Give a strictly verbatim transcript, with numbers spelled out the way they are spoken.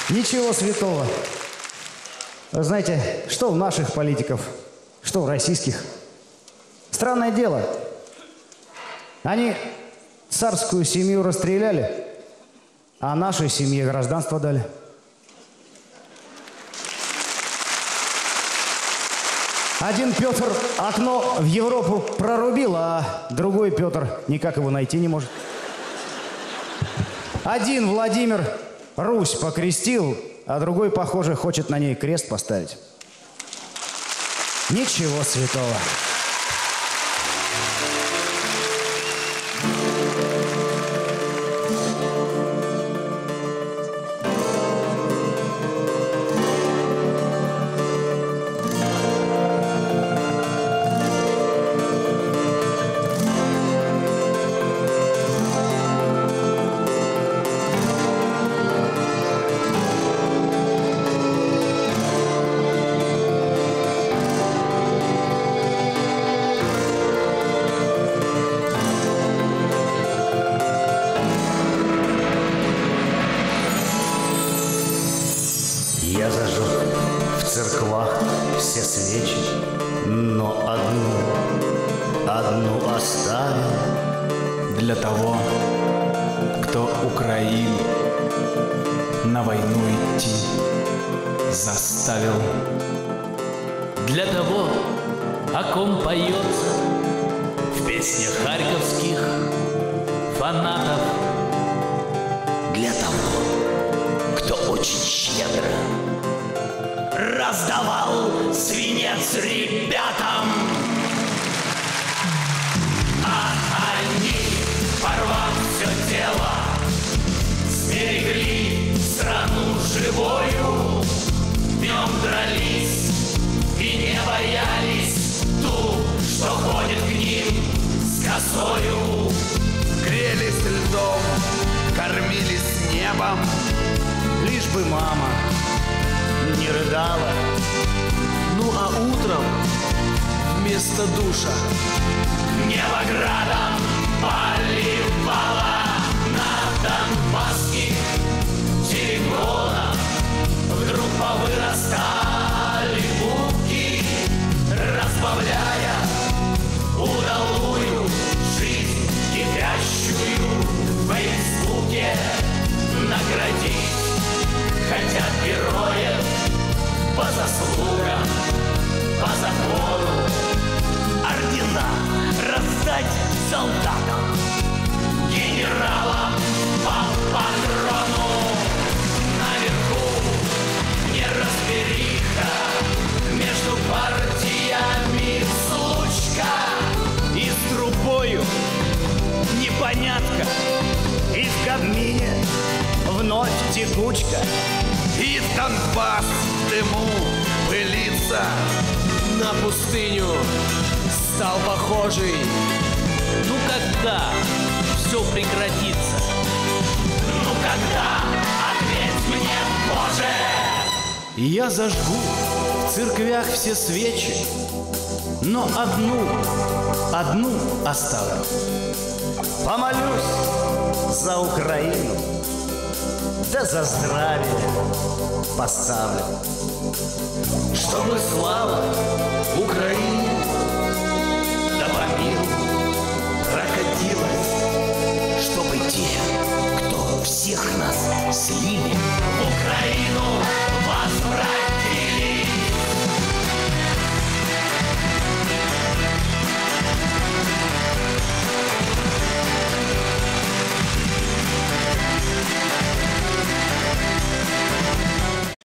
Ничего святого. Вы знаете, что у наших политиков, что у российских. Странное дело. Они царскую семью расстреляли, а нашей семье гражданство дали. Один Петр окно в Европу прорубил, а другой Петр никак его найти не может. Один Владимир Русь покрестил, а другой, похоже, хочет на ней крест поставить. Ничего святого. Я зажег в церквах все свечи, но одну, одну оставил для того, кто Украину на войну идти заставил. Для того, о ком поется в песнях харьковских фанатов. Для того, кто очень щедро раздавал свинец ребятам. А они, порвав все тело, сберегли страну живою. Днем дрались и не боялись ту, что ходит к ним с косою. Грелись льдом, кормились небом, Лишь бы мама не рыдала. Ну а утром вместо душа Небоградом поливала на донбасских терриконах. Вдруг повырастали губки, разбавляя удалую жизнь кипящую в Фейсбуке. Наградить хотят героев по заслугам, по закону. Ордена раздать солдатам, генералам по патрону. Наверху неразбериха, между партиями случка. И с трубою непонятка, и в Кабмине вновь текучка. и Донбасс в дыму пылится. на пустыню стал похожий. Ну когда все прекратится? Ну когда? Ответь мне, Боже! Я зажгу в церквях все свечи, но одну, одну оставлю. Помолюсь за Украину, да за здравие поставлю. Чтобы слава Украине да по миру прокатилась, чтобы те, кто всех нас слили,